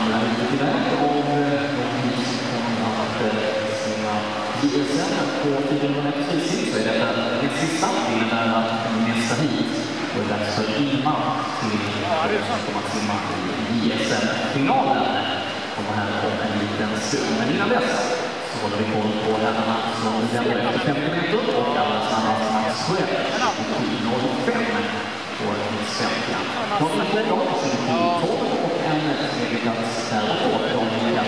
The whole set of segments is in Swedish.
andra huvudtyvärr av de som har sina ISM på 400 meter frisim, så är detta det sista bilden av nästa hit. Och det är dags för Ima till att komma till ISM-finalen. Kommer här om en liten stund. Men innan dess så håller vi koll på herrarna som lämnar efter 50 meter och alla snabbast Max Sjöell i 7.05 på Svenska. Kommer till dem som är 12 och en tredjeplats där och de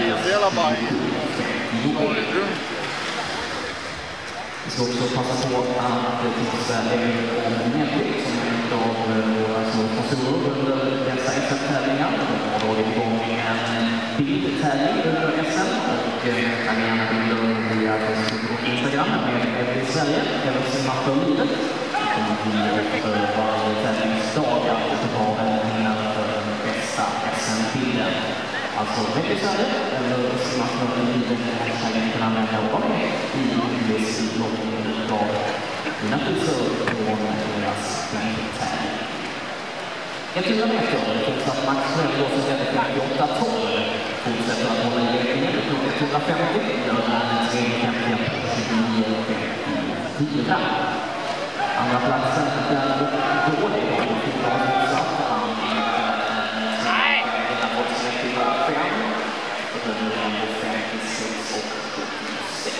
vi ska också passa på att det finns en medvikt som är en av våra sponsorer under dessa SM-tävlingar. De har dragit igång en bildtävling under SM och kan gärna bilder via Facebook och Instagram med i Sverige eller Simma för livet. Det kommer bli efter varje tävlingsdag att det var en vinnare för den bästa SM-bilden. Alltså väldigt Sverige eller Simma för livet hashtaggen kan använda och vara med i USC-loggningen av dina priser från deras bildtävling. 100 meter, det finns att Max Sjöell går som gäller 58-12. Fortsätter att hålla i ledningen, det tog 150, gör en 3.50, andra platsen där och dålig och fick av utsatt. Nej! Hela våldssläpp till 5, och då är det 56 och 76.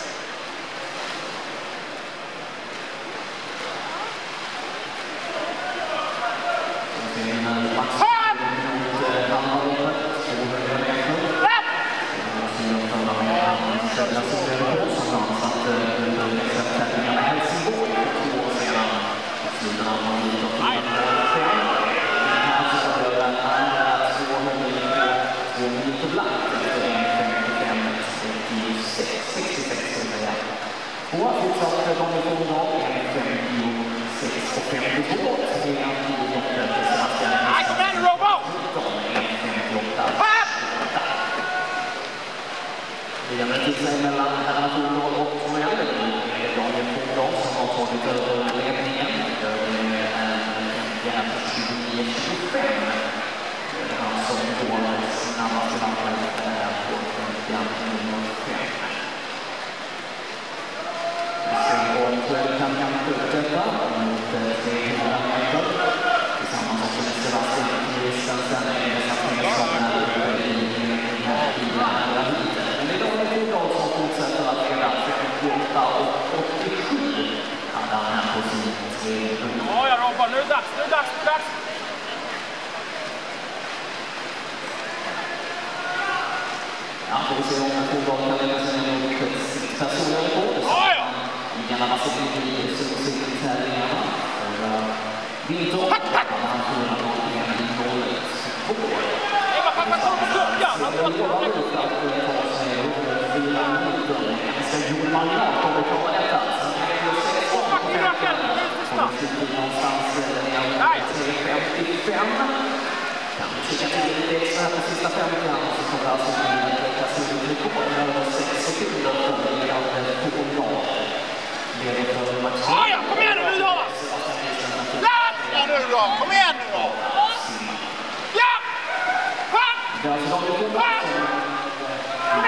Mellan herrarna 7-0 och Sjöell. Det är Daniel Fordal som har tagit över ledningen. Det är 29-25. Det är han som går snabbast i landet på 50-05. Sen går Sjöell kan fortsätta mot 300 meter. Tillsammans också med Sebastian Nilsson. Sen är det satsningen som är i andra hiten. Men det är Daniel Fordal som fortsätter att leda 58 och 87. Han är här på sin 300. Ja, jag ropar. Nu är det dags, nu är det dags, nu är det dags. Ja, får vi se om Fordal kan leda sig mot sitt personliga rekord. Ligarna var så mycket i tävlingarna. Vinter. Han får att ha en i målet. Pappa, kom på klockan! Han får att Johan Jan kommer att klara detta. fucking rackare! Någonstans 3.55. Kan kika till lite extra på sista 50. Så kommer alltså att räcka sig ut rekord över 6 sekunder för Leander Fordal. Leder för Max Sjöell. Ja, kom igen nu då! Ja, nu då! Kom igen nu då! Ja! Det är alltså Daniel Fordal som